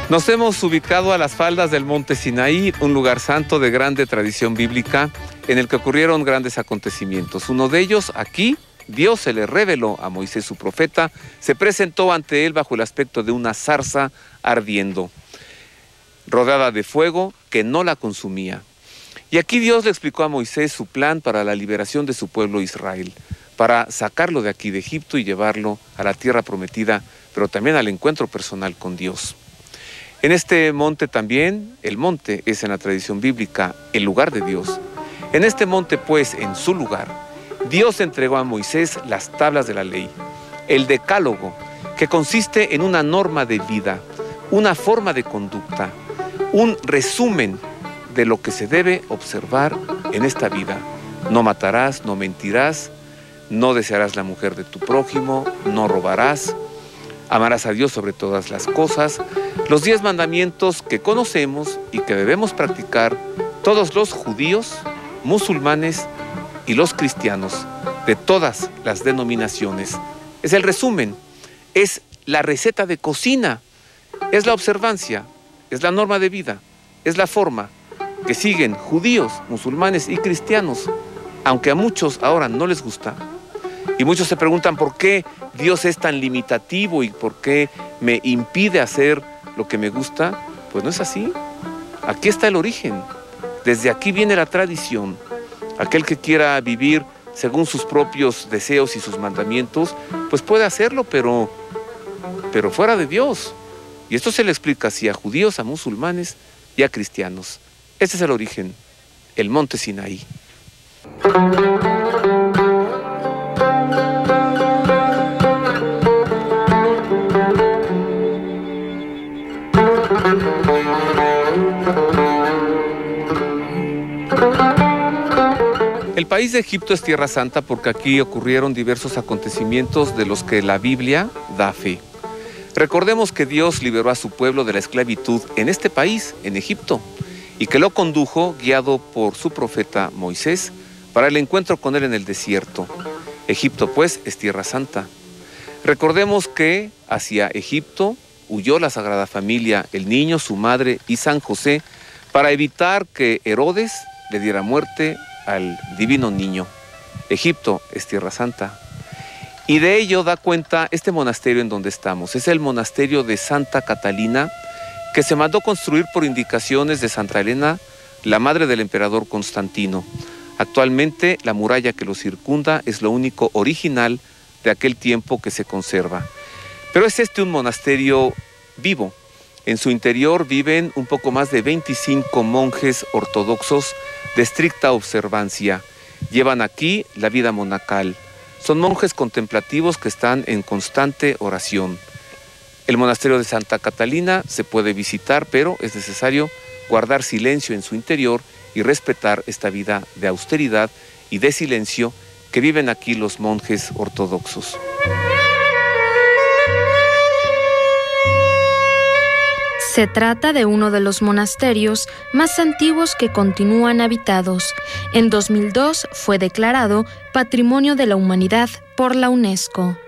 Nos hemos ubicado a las faldas del monte Sinaí, un lugar santo de grande tradición bíblica en el que ocurrieron grandes acontecimientos. Uno de ellos, aquí, Dios se le reveló a Moisés su profeta, se presentó ante él bajo el aspecto de una zarza ardiendo, rodeada de fuego que no la consumía. Y aquí Dios le explicó a Moisés su plan para la liberación de su pueblo Israel, para sacarlo de aquí de Egipto y llevarlo a la tierra prometida, pero también al encuentro personal con Dios. En este monte también, el monte es en la tradición bíblica el lugar de Dios. En este monte, pues, en su lugar, Dios entregó a Moisés las tablas de la ley, el decálogo, que consiste en una norma de vida, una forma de conducta, un resumen de lo que se debe observar en esta vida. No matarás, no mentirás, no desearás la mujer de tu prójimo, no robarás, amarás a Dios sobre todas las cosas, los 10 mandamientos que conocemos y que debemos practicar todos los judíos, musulmanes y los cristianos de todas las denominaciones. Es el resumen, es la receta de cocina, es la observancia, es la norma de vida, es la forma que siguen judíos, musulmanes y cristianos, aunque a muchos ahora no les gusta. Y muchos se preguntan por qué Dios es tan limitativo y por qué me impide hacer lo que me gusta. Pues no es así. Aquí está el origen. Desde aquí viene la tradición. Aquel que quiera vivir según sus propios deseos y sus mandamientos, pues puede hacerlo, pero fuera de Dios. Y esto se le explica así a judíos, a musulmanes y a cristianos. Este es el origen, el monte Sinaí. El país de Egipto es tierra santa porque aquí ocurrieron diversos acontecimientos de los que la Biblia da fe. Recordemos que Dios liberó a su pueblo de la esclavitud en este país, en Egipto, y que lo condujo guiado por su profeta Moisés para el encuentro con él en el desierto. Egipto, pues, es tierra santa. Recordemos que hacia Egipto huyó la Sagrada Familia, el niño, su madre y San José, para evitar que Herodes le diera muerte al divino niño. Egipto es tierra santa. Y de ello da cuenta este monasterio en donde estamos. Es el monasterio de Santa Catalina, que se mandó construir por indicaciones de Santa Elena, la madre del emperador Constantino. Actualmente la muralla que lo circunda es lo único original de aquel tiempo que se conserva. Pero es un monasterio vivo. En su interior viven un poco más de 25 monjes ortodoxos de estricta observancia. Llevan aquí la vida monacal. Son monjes contemplativos que están en constante oración. El monasterio de Santa Catalina se puede visitar, pero es necesario guardar silencio en su interior y respetar esta vida de austeridad y de silencio que viven aquí los monjes ortodoxos. Se trata de uno de los monasterios más antiguos que continúan habitados. En 2002 fue declarado Patrimonio de la Humanidad por la UNESCO.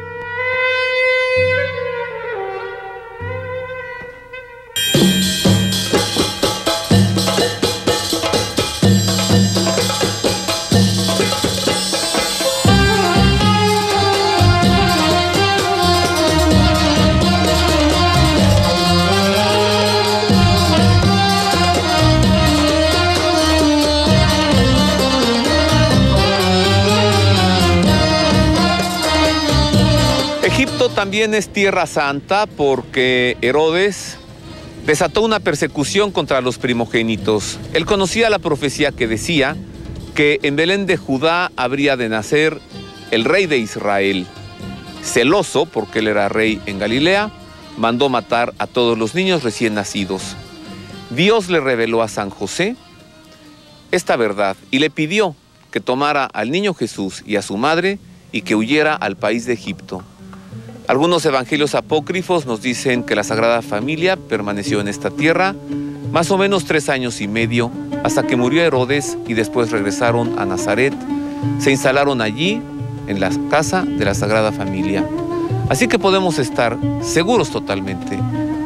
Egipto también es tierra santa porque Herodes desató una persecución contra los primogénitos. Él conocía la profecía que decía que en Belén de Judá habría de nacer el rey de Israel. Celoso, porque él era rey en Galilea, mandó matar a todos los niños recién nacidos. Dios le reveló a San José esta verdad y le pidió que tomara al niño Jesús y a su madre y que huyera al país de Egipto. Algunos evangelios apócrifos nos dicen que la Sagrada Familia permaneció en esta tierra más o menos 3 años y medio hasta que murió Herodes y después regresaron a Nazaret. Se instalaron allí en la casa de la Sagrada Familia. Así que podemos estar seguros totalmente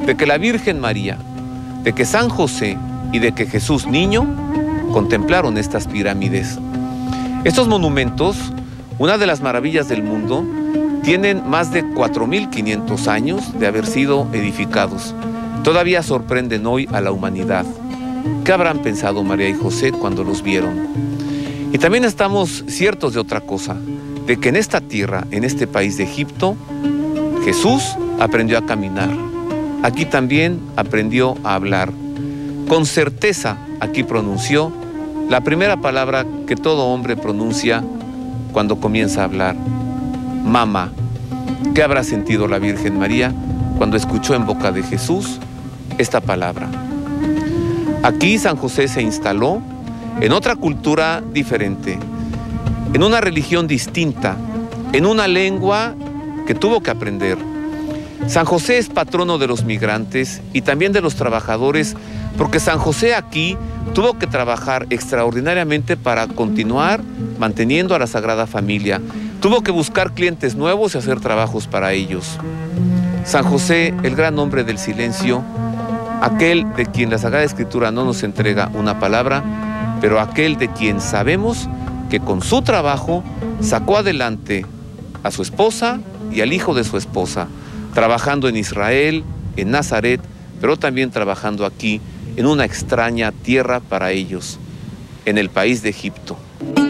de que la Virgen María, de que San José y de que Jesús niño contemplaron estas pirámides. Estos monumentos, una de las maravillas del mundo, tienen más de 4.500 años de haber sido edificados. Todavía sorprenden hoy a la humanidad. ¿Qué habrán pensado María y José cuando los vieron? Y también estamos ciertos de otra cosa, de que en esta tierra, en este país de Egipto, Jesús aprendió a caminar. Aquí también aprendió a hablar. Con certeza aquí pronunció la primera palabra que todo hombre pronuncia cuando comienza a hablar: mamá. ¿Qué habrá sentido la Virgen María cuando escuchó en boca de Jesús esta palabra? Aquí San José se instaló en otra cultura diferente, en una religión distinta, en una lengua que tuvo que aprender. San José es patrono de los migrantes y también de los trabajadores, porque San José aquí tuvo que trabajar extraordinariamente para continuar manteniendo a la Sagrada Familia. Tuvo que buscar clientes nuevos y hacer trabajos para ellos. San José, el gran hombre del silencio, aquel de quien la Sagrada Escritura no nos entrega una palabra, pero aquel de quien sabemos que con su trabajo sacó adelante a su esposa y al hijo de su esposa, trabajando en Israel, en Nazaret, pero también trabajando aquí en una extraña tierra para ellos, en el país de Egipto.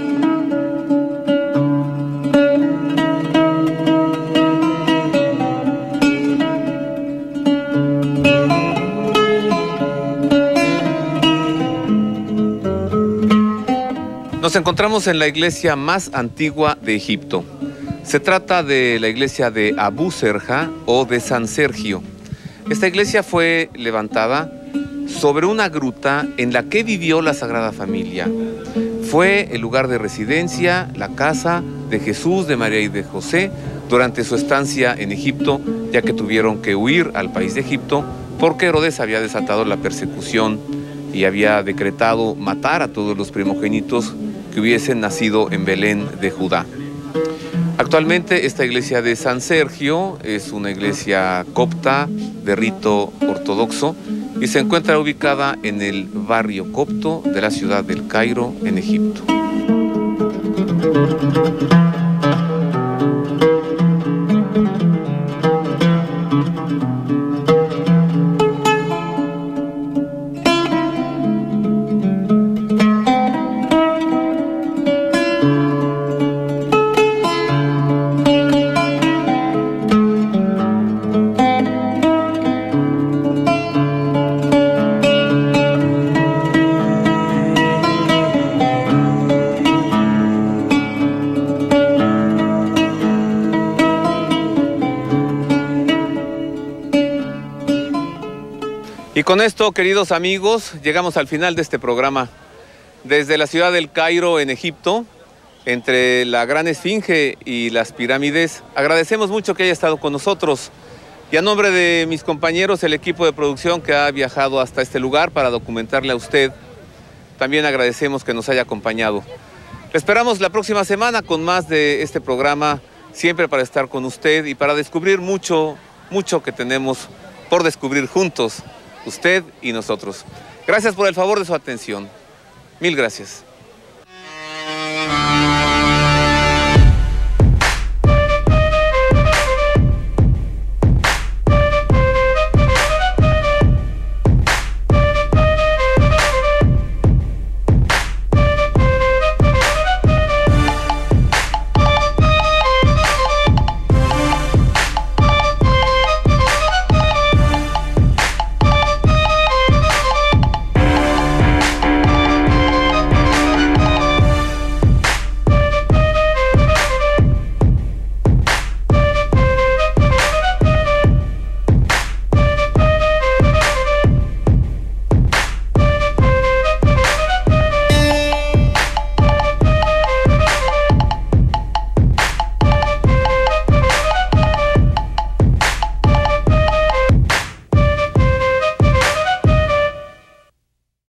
Nos encontramos en la iglesia más antigua de Egipto. Se trata de la iglesia de Abu Serja o de San Sergio. Esta iglesia fue levantada sobre una gruta en la que vivió la Sagrada Familia. Fue el lugar de residencia, la casa de Jesús, de María y de José durante su estancia en Egipto, ya que tuvieron que huir al país de Egipto porque Herodes había desatado la persecución y había decretado matar a todos los primogénitos que hubiesen nacido en Belén de Judá. Actualmente esta iglesia de San Sergio es una iglesia copta de rito ortodoxo y se encuentra ubicada en el barrio copto de la ciudad del Cairo, en Egipto. Y con esto, queridos amigos, llegamos al final de este programa. Desde la ciudad del Cairo, en Egipto, entre la Gran Esfinge y las pirámides, agradecemos mucho que haya estado con nosotros. Y a nombre de mis compañeros, el equipo de producción que ha viajado hasta este lugar para documentarle a usted, también agradecemos que nos haya acompañado. Le esperamos la próxima semana con más de este programa, siempre para estar con usted y para descubrir mucho que tenemos por descubrir juntos, usted y nosotros. Gracias por el favor de su atención. Mil gracias.